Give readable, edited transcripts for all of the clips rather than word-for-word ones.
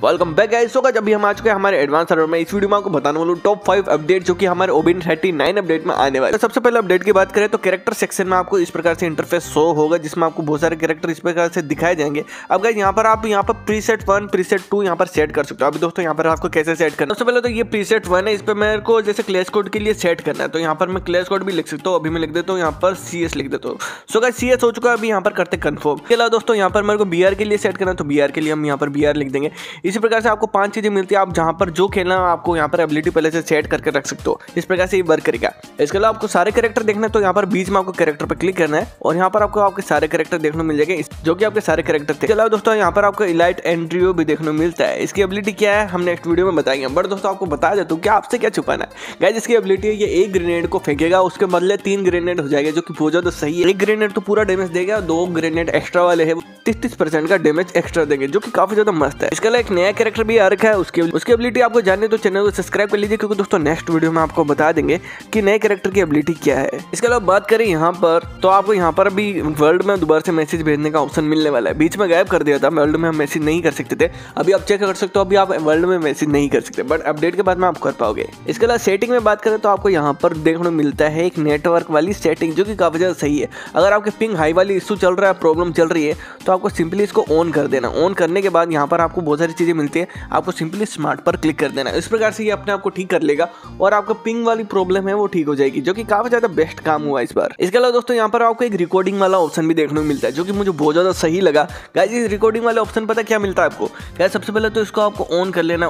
Welcome back guys. So guys अभी हम आ चुके हैं हमारे एडवांस सर्वर में। इस वीडियो में आपको बताने वाला हूं टॉप 5 अपडेट जो कि हमारे ओबिन 39 अपडेट में आने वाले। तो सबसे पहले अपडेट की बात करें तो कैरेक्टर सेक्शन में आपको इस प्रकार से इंटरफेस शो होगा जिसमें आपको बहुत सारे कैरेक्टर इस प्रकार से दिखाए जाएंगे। अब गाइस यहाँ पर आप प्रीसेट 1 प्रीसेट 2 यहाँ पर सेट कर सकते हो। अभी दोस्तों यहाँ पर आपको कैसे सेट करना है, सबसे पहले तो ये प्रीसेट 1 है, इस पर मेरे को जैसे क्लैश कोड के लिए सेट करना है। तो यहाँ पर मैं क्लैश कोड भी लिख सकता हूँ। अभी मैं लिख देता हूँ यहाँ पर CS लिख देता हूँ। सो गाइस CS हो चुका है। अभी यहाँ पर करते कंफर्म। इसके अलावा दोस्तों यहाँ पर मेरे को BR के लिए सेट करना है तो BR के लिए हम यहाँ पर BR लिख देंगे। इसी प्रकार से आपको 5 चीजें मिलती है। आप जहाँ पर जो खेलना आपको यहाँ पर एबिलिटी पहले से सेट करके रख सकते हो। इस प्रकार से ये वर्क करेगा। इसके अलावा आपको सारे कैरेक्टर देखना है तो यहाँ पर बीच में आपको कैरेक्टर पर क्लिक करना है और यहाँ पर आपको आपके सारे कैरेक्टर देखने को मिल जाएंगे जो कि आपके सारे कैरेक्टर थे। इसके अलावा दोस्तों यहाँ पर आपको इलाइट एंड्रियो भी देखने को मिलता है। इसकी एबिलिटी क्या है हम नेक्स्ट वीडियो में बताएंगे। बट दोस्तों आपको बता देता हूँ कि आपसे क्या छुपाना है। गाइस इसकी एबिलिटी है ये एक ग्रेनेड को फेंकेगा उसके बदले 3 ग्रेनेड हो जाएगा जो कि बहुत ज्यादा सही है। एक ग्रेनेड तो पूरा डैमेज देगा, 2 ग्रेनेड एक्स्ट्रा वाले है 33% का डैमेज एक्स्ट्रा देंगे जो कि काफी ज्यादा मस्त है। इसके अलावा एक नया कैरेक्टर भी आ रखा है, उसकी एबिलिटी आपको जानने तो चैनल को सब्सक्राइब कर लीजिए क्योंकि दोस्तों नेक्स्ट वीडियो में आपको बता देंगे कि नए कैरेक्टर की एबिलिटी क्या है। इसके अलावा बात करें यहाँ पर तो आपको यहाँ पर अभी वर्ल्ड में दोबारा से मैसेज भेजने का ऑप्शन मिलने वाला है। बीच में गायब कर दिया था, वर्ल्ड में हम मैसेज नहीं कर सकते थे। अभी आप चेक कर सकते हो, अभी आप वर्ल्ड में मैसेज नहीं कर सकते बट अपडेट के बाद में आप कर पाओगे। इसके अलावा सेटिंग में बात करें तो आपको यहाँ पर देखने को मिलता है एक नेटवर्क वाली सेटिंग जो कि काफी ज्यादा सही है। अगर आपके पिंग हाई वाली इशू चल रहा है, प्रॉब्लम चल रही है तो आपको सिंपली इसको ऑन कर देना। ऑन करने के बाद यहाँ पर आपको बहुत सारी चीजें मिलती है, आपको सिंपली स्मार्ट पर क्लिक कर देना। इस प्रकार से ये अपने आप को ठीक कर लेगा और आपका पिंग वाली प्रॉब्लम है वो ठीक हो जाएगी जो कि काफी ज्यादा बेस्ट काम हुआ इस बार। इसके अलावा दोस्तों यहाँ पर आपको एक रिकॉर्डिंग वाला ऑप्शन भी देखने को मिलता है जो कि मुझे बहुत ज्यादा सही लगा। गाइस इस रिकॉर्डिंग वाले ऑप्शन पता क्या मिलता है आपको। गाइस सबसे पहले तो इसको आपको ऑन कर लेना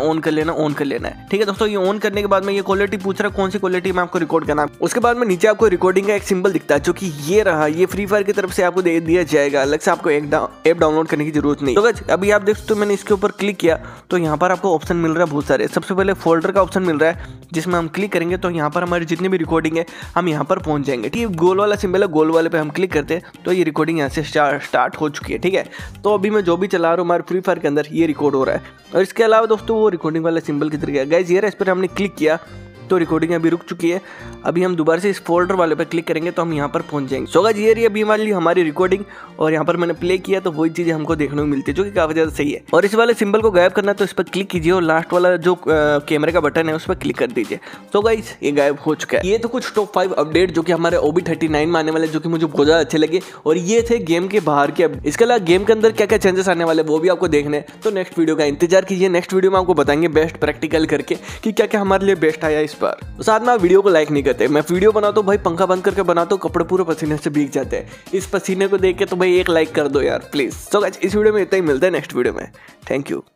है। ठीक है दोस्तों, ये ऑन करने के बाद में ये क्वालिटी पूछ रहा है कौन सी क्वालिटी में आपको रिकॉर्ड करना है। उसके बाद में नीचे आपको रिकॉर्डिंग का एक सिंबल दिखता है जो कि ये रहा, ये फ्री फायर की तरफ से आपको दे दिया जाएगा। अलग से आपको ऐप डाउनलोड करने की जरूरत नहीं। तो गाइस अभी आप देख सकते हो मैंने इसके ऊपर क्लिक किया तो यहाँ पर आपको ऑप्शन मिल रहा है बहुत सारे। सबसे पहले फोल्डर का ऑप्शन मिल रहा है जिसमें हम क्लिक करेंगे तो यहाँ पर हमारी जितनी भी रिकॉर्डिंग है हम यहाँ पर पहुंच जाएंगे। ठीक है, गोल वाला सिंबल है, गोल वाले पे हम क्लिक करते हैं तो ये रिकॉर्डिंग यहाँ से स्टार्ट हो चुकी है। ठीक है, तो अभी मैं जो भी चला रहा हूँ हमारे फ्री फायर के अंदर ये रिकॉर्ड हो रहा है। और इसके अलावा दोस्तों वो रिकॉर्डिंग वाला सिंबल किधर गया। गाइस ये रहा, इस पर हमने क्लिक किया तो रिकॉर्डिंग अभी रुक चुकी है। अभी हम दोबारा से इस फोल्डर वाले पे क्लिक करेंगे तो हम यहाँ पर पहुंच जाएंगे। सो गाइस ये रही अभी वाली हमारी रिकॉर्डिंग और यहाँ पर मैंने प्ले किया तो वही चीजें हमको देखने को मिलती है जो कि काफी ज्यादा सही है। और इस वाले सिंबल को गायब करना है तो इस पर क्लिक कीजिए और लास्ट वाला जो कैमरे का बटन है उस पर क्लिक कर दीजिए। तो गाइस ये गायब हो चुका है। ये तो कुछ टॉप 5 अपडेट जो कि हमारे OB39 में आने वाले जो कि मुझे बहुत ज्यादा अच्छे लगे और ये थे गेम के बाहर के। इसके अलावा गेम के अंदर क्या क्या चेंजेस आने वाले वो भी आपको देखने हैं तो नेक्स्ट वीडियो का इंतजार कीजिए। नेक्स्ट वीडियो में आपको बताएंगे बेस्ट प्रैक्टिकल करके कि क्या क्या हमारे लिए बेस्ट आया इस बार। साथ में वीडियो को लाइक नहीं करते। मैं वीडियो बनाता हूँ भाई पंखा बंद करके बनाता हूँ, कपड़े पूरे पसीने से भीग जाते हैं। इस पसीने को देख के तो भाई एक लाइक कर दो यार प्लीज। सो गाइस इस वीडियो में इतना ही, मिलता है नेक्स्ट वीडियो में। Thank you.